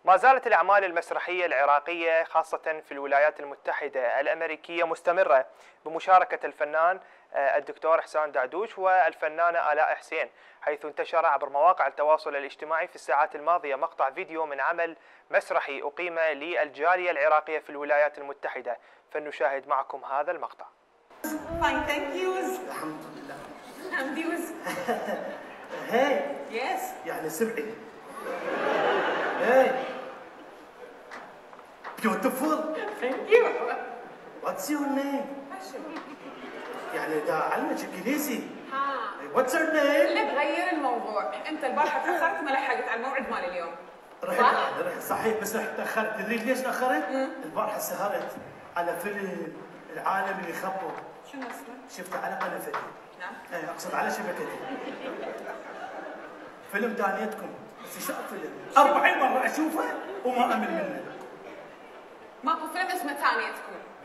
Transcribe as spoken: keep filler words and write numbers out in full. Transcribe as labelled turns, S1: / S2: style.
S1: ما زالت الأعمال المسرحية العراقية خاصة في الولايات المتحدة الأمريكية مستمرة بمشاركة الفنان الدكتور إحسان دعدوش والفنانة آلاء حسين، حيث انتشر عبر مواقع التواصل الاجتماعي في الساعات الماضية مقطع فيديو من عمل مسرحي أقيم للجالية العراقية في الولايات المتحدة، فلنشاهد معكم هذا المقطع.
S2: Fine, thank you.
S3: الحمد لله.
S2: And you?
S3: Hey.
S2: Yes.
S3: يعني سمعي. Hey. Beautiful.
S2: Thank you.
S3: What's your name?
S2: هاشم.
S3: يعني ده علمك انجليزي.
S2: ها.
S3: What's your name?
S2: اللي تغير الموضوع، أنت البارحة تأخرت ما لحقت على الموعد مال اليوم.
S3: رحت رحت صحيح بس رحت تأخرت، تدري ليش تأخرت؟ البارحة سهرت على فيلم العالم اللي يخبط.
S2: شنو اسمه؟
S3: شفته على قناتي.
S2: نعم.
S3: ايه اقصد على شبكتي. فيلم دانيتكم، بس شو فيلم؟ أربعين مرة أشوفه وما أمل منه.
S2: ماكو فيلم اسمه ثانيتكم.